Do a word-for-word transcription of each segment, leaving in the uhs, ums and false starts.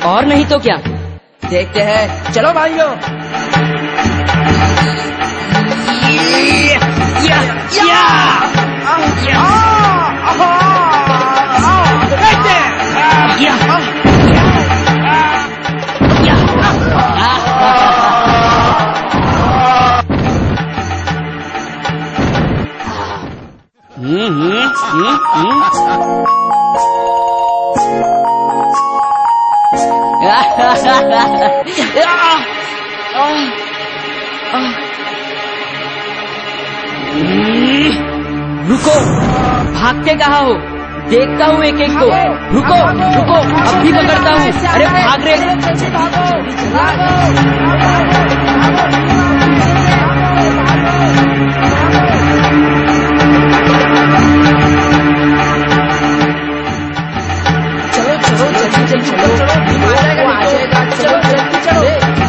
और नहीं तो क्या, देखते हैं। चलो भाइयों। या, या, हम्म हम्म हम्म रुको, भागते कहाँ हो? देखता हूँ एक एक को। रुको रुको, अब भी पकड़ता हूँ। अरे भाग रहे। चलो चलो जल्दी जल्दी चलो चलो, भीम आ जाएगा, आ जाएगा। चलो जल्दी चलो।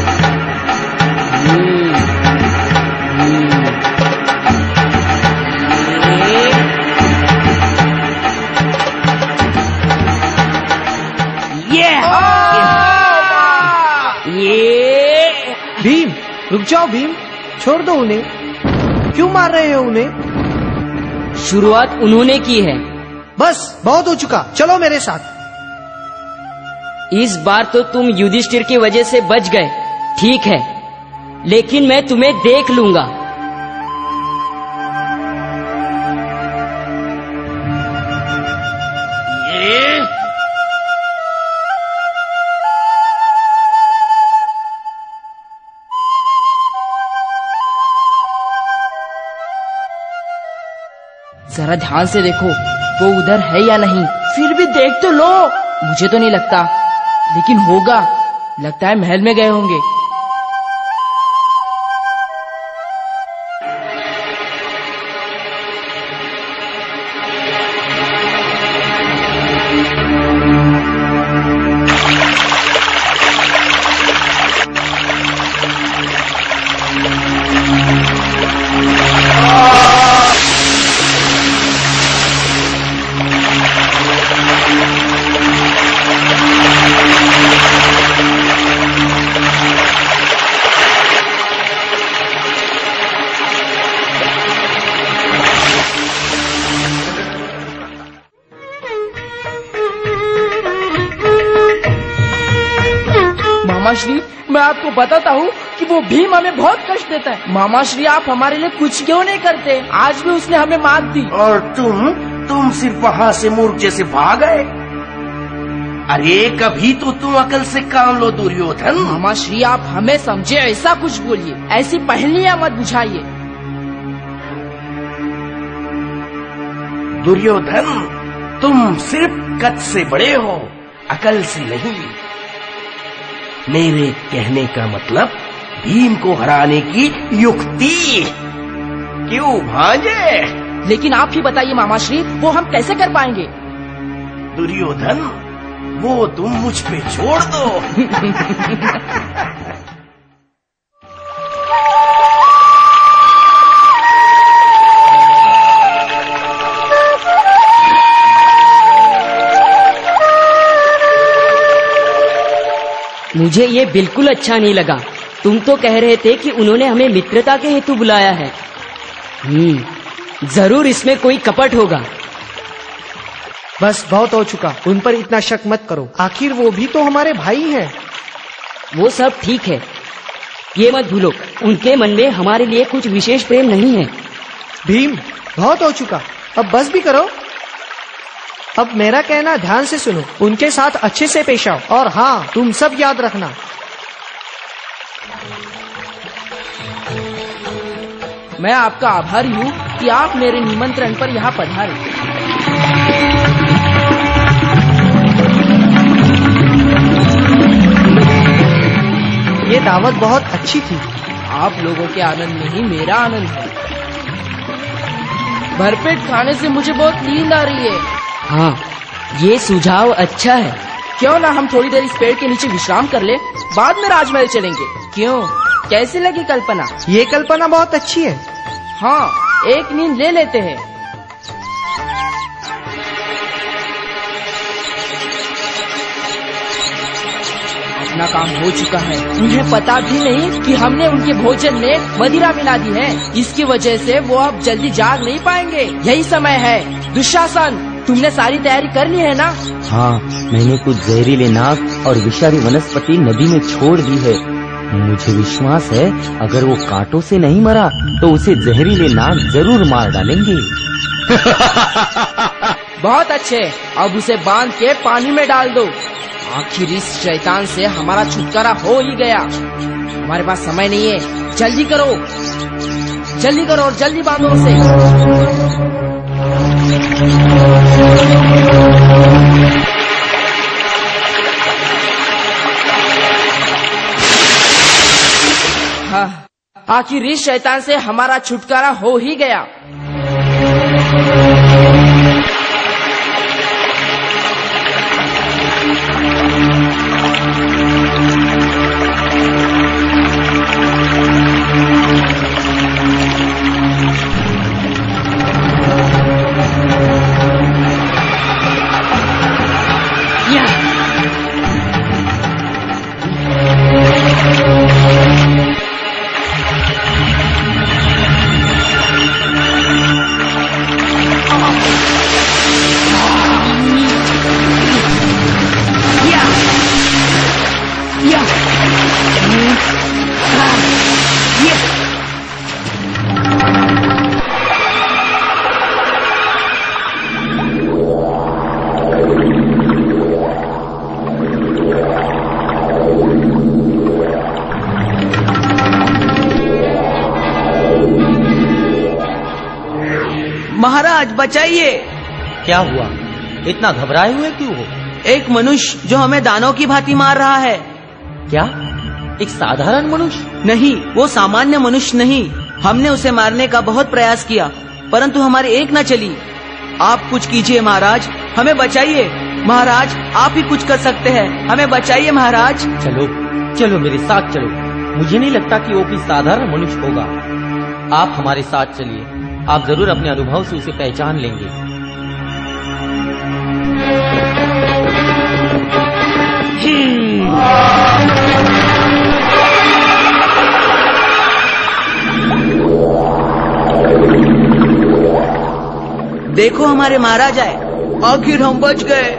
भीम रुक जाओ भीम, छोड़ दो उन्हें। क्यों मार रहे हो उन्हें? शुरुआत उन्होंने की है। बस बहुत हो चुका, चलो मेरे साथ। इस बार तो तुम युधिष्ठिर की वजह से बच गए, ठीक है, लेकिन मैं तुम्हें देख लूंगा। जरा ध्यान से देखो, वो उधर है या नहीं। फिर भी देख तो लो। मुझे तो नहीं लगता, लेकिन होगा। लगता है महल में गए होंगे। मामाश्री, मैं आपको बताता हूँ कि वो भीम हमें बहुत कष्ट देता है। मामाश्री, आप हमारे लिए कुछ क्यों नहीं करते? आज भी उसने हमें मात दी। और तुम तुम सिर्फ वहाँ से मूर्ख जैसे भाग गए। अरे कभी तो तुम अकल से काम लो दुर्योधन। मामाश्री, आप हमें समझे ऐसा कुछ बोलिए, ऐसी पहेलियां मत बुझाइए। दुर्योधन, तुम सिर्फ कद से बड़े हो, अकल से नहीं। मेरे कहने का मतलब भीम को हराने की युक्ति। क्यों भांजे? लेकिन आप ही बताइए मामाश्री, वो हम कैसे कर पाएंगे? दुर्योधन, वो तुम मुझ पे छोड़ दो। मुझे ये बिल्कुल अच्छा नहीं लगा। तुम तो कह रहे थे कि उन्होंने हमें मित्रता के हेतु बुलाया है। हम्म, जरूर इसमें कोई कपट होगा। बस बहुत हो चुका, उन पर इतना शक मत करो। आखिर वो भी तो हमारे भाई हैं। वो सब ठीक है, ये मत भूलो, उनके मन में हमारे लिए कुछ विशेष प्रेम नहीं है। भीम, बहुत हो चुका, अब बस भी करो। अब मेरा कहना ध्यान से सुनो, उनके साथ अच्छे से पेश आओ। और हाँ, तुम सब याद रखना, मैं आपका आभारी हूँ कि आप मेरे निमंत्रण पर यहाँ पधारे। ये दावत बहुत अच्छी थी। आप लोगों के आनंद में ही मेरा आनंद है। भरपेट खाने से मुझे बहुत नींद आ रही है। हाँ, ये सुझाव अच्छा है। क्यों ना हम थोड़ी देर इस पेड़ के नीचे विश्राम कर ले, बाद में राजमहल चलेंगे। क्यों, कैसी लगी कल्पना? ये कल्पना बहुत अच्छी है। हाँ, एक नींद ले लेते हैं। अपना काम हो चुका है। उन्हें पता भी नहीं कि हमने उनके भोजन में मदिरा मिला दी है। इसकी वजह से वो अब जल्दी जाग नहीं पाएंगे। यही समय है। दुशासन, तुमने सारी तैयारी कर ली है ना? हाँ, मैंने कुछ जहरीले नाग और विषारी वनस्पति नदी में छोड़ दी है। मुझे विश्वास है अगर वो कांटों से नहीं मरा तो उसे जहरीले नाग जरूर मार डालेंगे। बहुत अच्छे, अब उसे बांध के पानी में डाल दो। आखिर इस शैतान से हमारा छुटकारा हो ही गया। हमारे पास समय नहीं है, जल्दी करो जल्दी करो और जल्दी बांधो उसे। हाँ, आखिर इस शैतान से हमारा छुटकारा हो ही गया। महाराज बचाइए। क्या हुआ? इतना घबराए हुए क्यों हो? एक मनुष्य जो हमें दानों की भांति मार रहा है। क्या? एक साधारण मनुष्य? नहीं, वो सामान्य मनुष्य नहीं। हमने उसे मारने का बहुत प्रयास किया परंतु हमारी एक न चली। आप कुछ कीजिए महाराज, हमें बचाइए। महाराज आप ही कुछ कर सकते हैं, हमें बचाइए महाराज। चलो चलो मेरे साथ चलो। मुझे नहीं लगता कि वो कोई साधारण मनुष्य होगा। आप हमारे साथ चलिए, आप जरूर अपने अनुभव से उसे पहचान लेंगे। देखो हमारे महाराज आए, आखिर हम बच गए।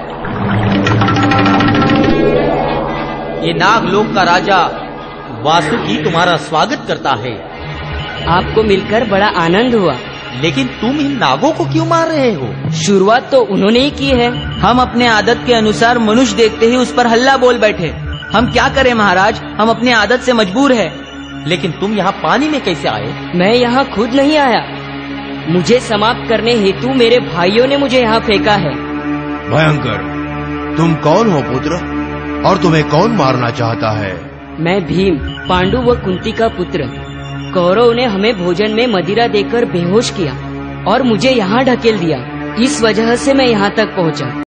ये नागलोक का राजा वासुकी तुम्हारा स्वागत करता है। आपको मिलकर बड़ा आनंद हुआ। लेकिन तुम इन नागों को क्यों मार रहे हो? शुरुआत तो उन्होंने ही की है। हम अपने आदत के अनुसार मनुष्य देखते ही उस पर हल्ला बोल बैठे। हम क्या करें महाराज, हम अपने आदत से मजबूर है। लेकिन तुम यहाँ पानी में कैसे आए? मैं यहाँ खुद नहीं आया, मुझे समाप्त करने हेतु मेरे भाइयों ने मुझे यहाँ फेंका है। भयंकर, तुम कौन हो पुत्र, और तुम्हें कौन मारना चाहता है? मैं भीम, पांडु व कुंती का पुत्र। कौरव ने हमें भोजन में मदिरा देकर बेहोश किया और मुझे यहाँ ढकेल दिया। इस वजह से मैं यहाँ तक पहुँचा।